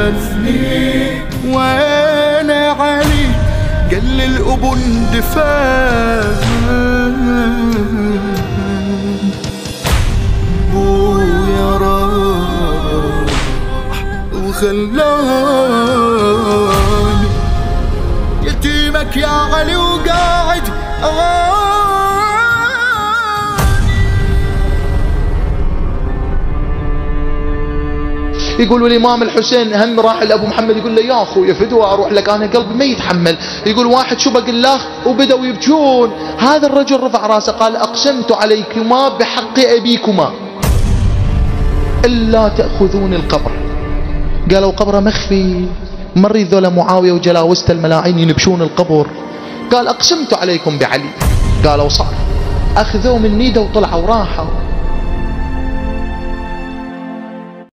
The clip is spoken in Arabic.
سنين وانا علي قال الابو اندفان بويا راح وخلاني يتيمك يا علي وقاعد يقولوا الإمام الحسين هم راح لأبو محمد يقول له يا أخوي فدوى أروح لك أنا قلبي ما يتحمل. يقول واحد شو بقول له وبدأوا يبكون. هذا الرجل رفع راسه قال أقسمت عليكما بحق أبيكما إلا تأخذون القبر. قالوا قبره مخفي مر ذولا معاوية وجلاوسته الملاعين ينبشون القبر. قال أقسمت عليكم بعلي. قالوا صار. أخذوا من نيده وطلعوا وراحوا.